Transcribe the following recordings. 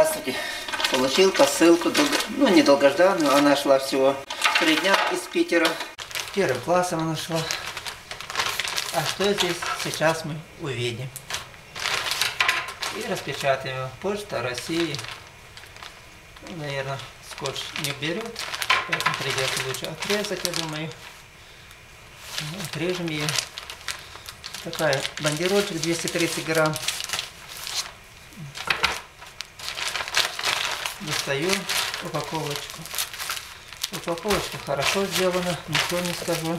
Здравствуйте. Получил посылку, ну не долгожданную, она шла всего 3 дня из Питера. Первым классом она шла. А что здесь, сейчас мы увидим. И распечатаем. Почта России. Ну, наверное, скотч не берет, поэтому придется лучше отрезать, я думаю. Отрежем ее. Такая бандерольчик 230 грамм. Достаю упаковочку. Упаковочка хорошо сделана, ничего не скажу.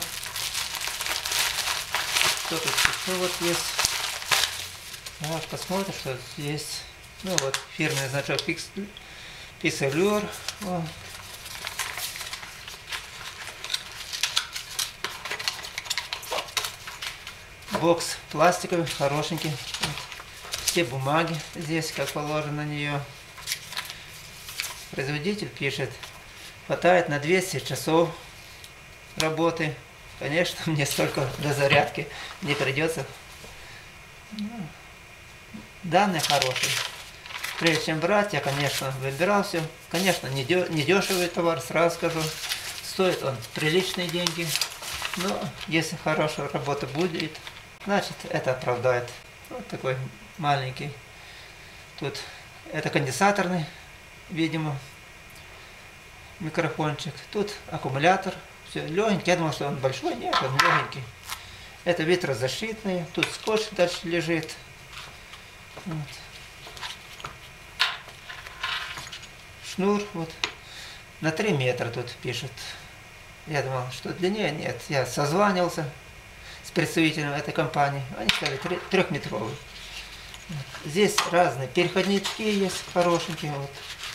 Что тут еще вот есть? Вот, посмотрим, что здесь. Ну вот, фирменный значок Пикселюр. Бокс пластиковый, хорошенький. Все бумаги здесь, как положено на нее. Производитель пишет, хватает на 200 часов работы. Конечно, мне столько до зарядки не придется. Данные хорошие. Прежде чем брать, я, конечно, выбирал все. Конечно, не дешевый товар, сразу скажу. Стоит он приличные деньги. Но если хорошая работа будет, значит это оправдает. Вот такой маленький. Тут это конденсаторный, видимо, микрофончик. Тут аккумулятор. Все легенький. Я думал, что он большой. Нет, он легенький. Это ветрозащитный. Тут скотч дальше лежит. Вот. Шнур вот на 3 метра тут пишет. Я думал, что длиннее нет. Я созванивался с представителем этой компании. Они сказали 3-метровый. Вот. Здесь разные переходнички есть хорошенькие. Вот.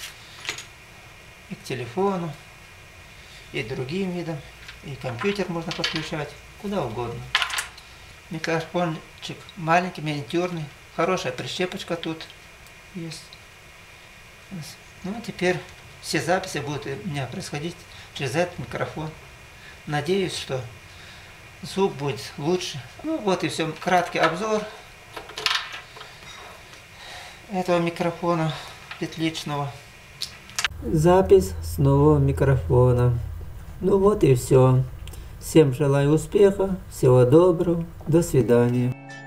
И к телефону, и другим видам. И компьютер можно подключать. Куда угодно. Микрофончик маленький, миниатюрный. Хорошая прищепочка тут есть. Ну, теперь все записи будут у меня происходить через этот микрофон. Надеюсь, что звук будет лучше. Ну, вот и все. Краткий обзор этого микрофона петличного. Запись с нового микрофона. Ну вот и все. Всем желаю успеха, всего доброго, до свидания.